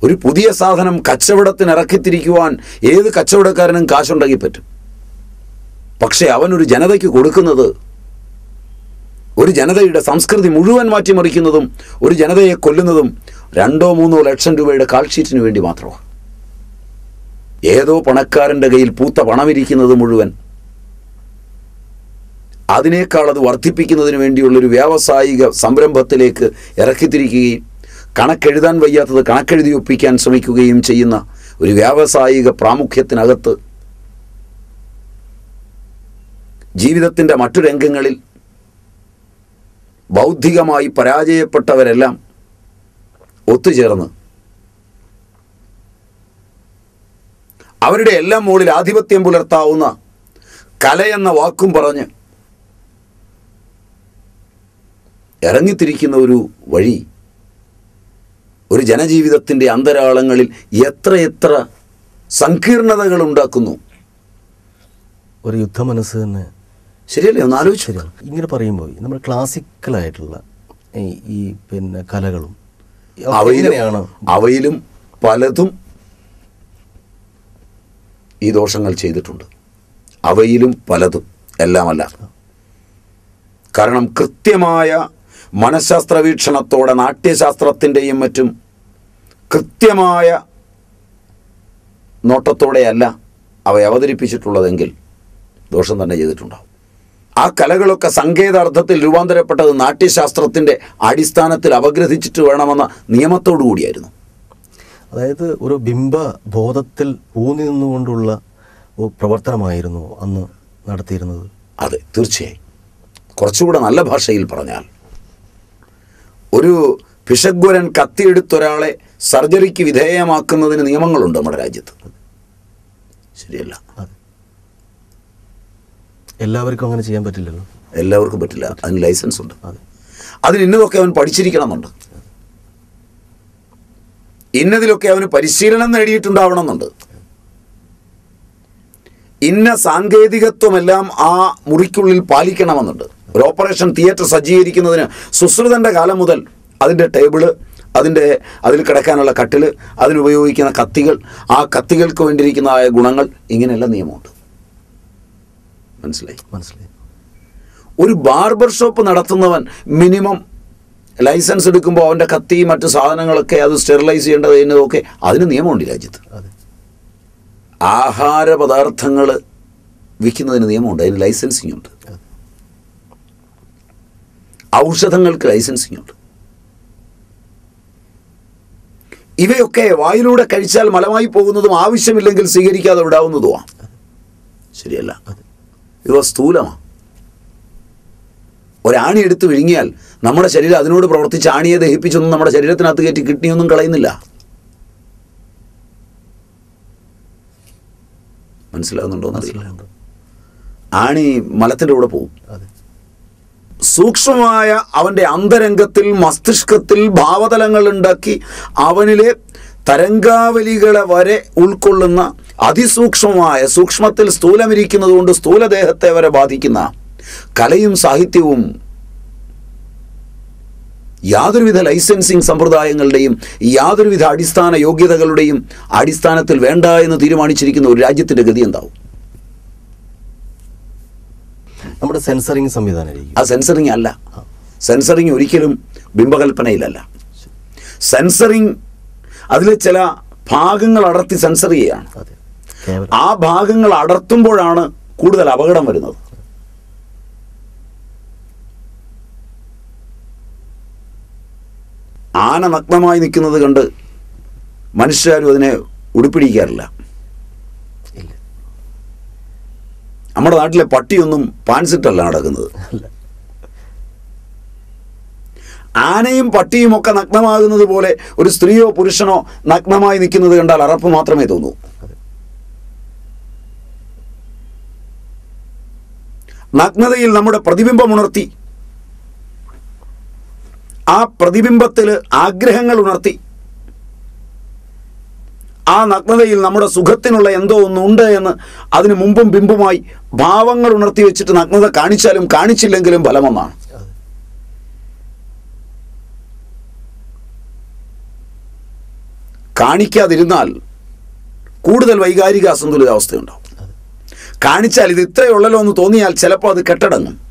ഒരു പുതിയ സാധനം കച്ചവടത്തിന് ഇറക്കിത്തിരിക്കുവാൻ ഏത് കച്ചവടക്കാരനും കാശുണ്ടെങ്കിൽ പറ്റും. പക്ഷേ അവനൊരു ജനതയ്ക്ക് കൊടുക്കുന്നത്, ഒരു ജനതയുടെ സംസ്കൃതി മുഴുവൻ മാറ്റിമറിക്കുന്നതും ഒരു ജനതയെ കൊല്ലുന്നതും 2-3 ലക്ഷം രൂപയുടെ കാൾഷീറ്റിന് വേണ്ടി മാത്രമാണ്. ഏതോ പണക്കാരൻ്റെ കയ്യിൽ പൂത്ത പണമിരിക്കുന്നത് മുഴുവൻ അതിനേക്കാൾ അത് വർദ്ധിപ്പിക്കുന്നതിന് വേണ്ടിയുള്ളൊരു വ്യാവസായിക സംരംഭത്തിലേക്ക് ഇറക്കിത്തിരിക്കുകയും കണക്കെഴുതാൻ വയ്യാത്തത് കണക്കെഴുതി ഒപ്പിക്കാൻ ശ്രമിക്കുകയും ചെയ്യുന്ന ഒരു വ്യാവസായിക പ്രാമുഖ്യത്തിനകത്ത് ജീവിതത്തിൻ്റെ മറ്റു രംഗങ്ങളിൽ ബൗദ്ധികമായി പരാജയപ്പെട്ടവരെല്ലാം ഒത്തുചേർന്ന് അവരുടെ എല്ലാം മുകളിൽ ആധിപത്യം പുലർത്താവുന്ന കലയെന്ന വാക്കും പറഞ്ഞ് ഇറങ്ങിത്തിരിക്കുന്ന ഒരു വഴി ഒരു ജനജീവിതത്തിൻ്റെ അന്തരാളങ്ങളിൽ എത്ര സങ്കീർണതകൾ ഉണ്ടാക്കുന്നു. ഒരു യുദ്ധമനസ്സ് തന്നെ. ശരിയല്ലേ? ഒന്ന് ആലോചിച്ചു. ഇങ്ങനെ പറയുമ്പോൾ നമ്മൾ ക്ലാസിക്കലായിട്ടുള്ള ഈ കലകളും അവയിലും പലതും ഈ ദോഷങ്ങൾ ചെയ്തിട്ടുണ്ട്. അവയിലും പലതും, എല്ലാമല്ല. കാരണം കൃത്യമായ മനഃശാസ്ത്ര വീക്ഷണത്തോടെ നാട്യശാസ്ത്രത്തിൻ്റെയും മറ്റും കൃത്യമായ നോട്ടത്തോടെയല്ല അവ അവതരിപ്പിച്ചിട്ടുള്ളതെങ്കിൽ ദോഷം തന്നെ ചെയ്തിട്ടുണ്ടാവും. ആ കലകളൊക്കെ സങ്കേതാർത്ഥത്തിൽ രൂപാന്തരപ്പെട്ടത് നാട്യശാസ്ത്രത്തിൻ്റെ അടിസ്ഥാനത്തിൽ അപഗ്രഥിച്ചിട്ട് വേണമെന്ന നിയമത്തോടു കൂടിയായിരുന്നു. അതായത് ഒരു ബിംബബോധത്തിൽ ഊന്നി നിന്നുകൊണ്ടുള്ള പ്രവർത്തനമായിരുന്നു അന്ന് നടത്തിയിരുന്നത്. അതെ, തീർച്ചയായും. കുറച്ചുകൂടെ നല്ല ഭാഷയിൽ പറഞ്ഞാൽ, ഒരു പിശഗ്വരൻ കത്തിയെടുത്തൊരാളെ സർജറിക്ക് വിധേയമാക്കുന്നതിന് നിയമങ്ങളുണ്ട് നമ്മുടെ രാജ്യത്ത്. ശരിയല്ല? എല്ലാവർക്കും അങ്ങനെ ചെയ്യാൻ പറ്റില്ലല്ലോ. എല്ലാവർക്കും പറ്റില്ല. അതിന് ലൈസൻസ് ഉണ്ട്. അതിന് ഇന്നതൊക്കെ അവൻ പഠിച്ചിരിക്കണമെന്നുണ്ട്. ഇന്നതിലൊക്കെ അവന് പരിശീലനം നേടിയിട്ടുണ്ടാവണമെന്നുണ്ട്. ഇന്ന സാങ്കേതികത്വമെല്ലാം ആ മുറിക്കുള്ളിൽ പാലിക്കണമെന്നുണ്ട്. ഒരു ഓപ്പറേഷൻ തിയേറ്റർ സജ്ജീകരിക്കുന്നതിന് സുശ്രുതൻ്റെ കാലം മുതൽ അതിൻ്റെ ടേബിള്, അതിൽ കിടക്കാനുള്ള കട്ടിൽ, അതിനുപയോഗിക്കുന്ന കത്തികൾ, ആ കത്തികൾക്ക് വേണ്ടിയിരിക്കുന്നതായ ഗുണങ്ങൾ, ഇങ്ങനെയെല്ലാം നിയമമുണ്ട്. മനസ്സിലായി. ഒരു ബാർബർ ഷോപ്പ് നടത്തുന്നവൻ മിനിമം ലൈസൻസ് എടുക്കുമ്പോൾ അവൻ്റെ കത്തി മറ്റു സാധനങ്ങളൊക്കെ അത് സ്റ്റെറിലൈസ് ചെയ്യേണ്ടത് എന്നതൊക്കെ അതിന് നിയമമുണ്ട് രാജ്യത്ത്. ആഹാര പദാർത്ഥങ്ങൾ വിൽക്കുന്നതിന് നിയമമുണ്ട്, അതിന് ലൈസൻസിങ് ഉണ്ട്. ഔഷധങ്ങൾക്ക് ലൈസൻസിങ് ഉണ്ട്. ഇവയൊക്കെ വായിലൂടെ കഴിച്ചാൽ മലമായി പോകുന്നതും ആവശ്യമില്ലെങ്കിൽ സ്വീകരിക്കാതെ വിടാവുന്നതുമാണ്. ശരിയല്ല? ഇവ സ്ഥൂലമാണ്. ഒരാണി എടുത്ത് വിഴുങ്ങിയാൽ നമ്മുടെ ശരീരം അതിനോട് പ്രവർത്തിച്ച് ആണിയെ ദഹിപ്പിച്ചൊന്നും നമ്മുടെ ശരീരത്തിനകത്ത് കയറ്റി കിഡ്നിയൊന്നും കളയുന്നില്ല. മനസ്സിലാകുന്നുണ്ടോ എന്നറിയില്ല. ആണി മലത്തിൻ്റെ കൂടെ പോകും. സൂക്ഷ്മമായ അവൻ്റെ അന്തരംഗത്തിൽ, മസ്തിഷ്കത്തിൽ ഭാവതലങ്ങൾ ഉണ്ടാക്കി അവനിലെ തരംഗാവലികളെ വരെ ഉൾക്കൊള്ളുന്ന അതിസൂക്ഷ്മമായ, സൂക്ഷ്മത്തിൽ സ്ഥൂലമിരിക്കുന്നത് കൊണ്ട് സ്ഥൂലദേഹത്തെ വരെ ബാധിക്കുന്ന കലയും സാഹിത്യവും യാതൊരുവിധ ലൈസൻസിങ് സമ്പ്രദായങ്ങളുടെയും യാതൊരുവിധ അടിസ്ഥാന യോഗ്യതകളുടെയും അടിസ്ഥാനത്തിൽ വേണ്ട എന്ന് തീരുമാനിച്ചിരിക്കുന്ന ഒരു രാജ്യത്തിൻ്റെ ഗതി എന്താവും? നമ്മുടെ സെൻസറിങ് സംവിധാനം. ആ സെൻസറിങ് അല്ല. സെൻസറിങ് ഒരിക്കലും ബിംബകൽപ്പനയിലല്ല. സെൻസറിങ് അതിൽ ചില ഭാഗങ്ങൾ അടർത്തി സെൻസർ ചെയ്യുകയാണ്. ആ ഭാഗങ്ങൾ അടർത്തുമ്പോഴാണ് കൂടുതൽ അപകടം വരുന്നത്. ആന നഗ്നമായി നിൽക്കുന്നത് കണ്ട് മനുഷ്യരും അതിനെ ഉടുപ്പിടിക്കാറില്ല. നമ്മുടെ നാട്ടിലെ പട്ടിയൊന്നും പാൻസിട്ടല്ല നടക്കുന്നത്. ആനയും പട്ടിയും ഒക്കെ നഗ്നമാകുന്നത് പോലെ ഒരു സ്ത്രീയോ പുരുഷനോ നഗ്നമായി നിൽക്കുന്നത് കണ്ടാൽ അറപ്പ് മാത്രമേ തോന്നൂ. നഗ്നതയിൽ നമ്മുടെ പ്രതിബിംബം ഉണർത്തി, ആ പ്രതിബിംബത്തിൽ ആഗ്രഹങ്ങൾ ഉണർത്തി, ആ നഗ്നതയിൽ നമ്മുടെ സുഖത്തിനുള്ള എന്തോ ഒന്നുണ്ട് എന്ന് അതിന് മുമ്പും ബിംബുമായി ഭാവങ്ങൾ ഉണർത്തി വെച്ചിട്ട് നഗ്നത കാണിച്ചാലും കാണിച്ചില്ലെങ്കിലും ഫലമൊന്നാണ്. കാണിക്കാതിരുന്നാൽ കൂടുതൽ വൈകാരിക അസന്തുലിതാവസ്ഥയുണ്ടാവും. കാണിച്ചാൽ ഇത് ഇത്രയേ ഉള്ളല്ലോ എന്ന് തോന്നിയാൽ ചിലപ്പോൾ അത് കെട്ടടങ്ങും.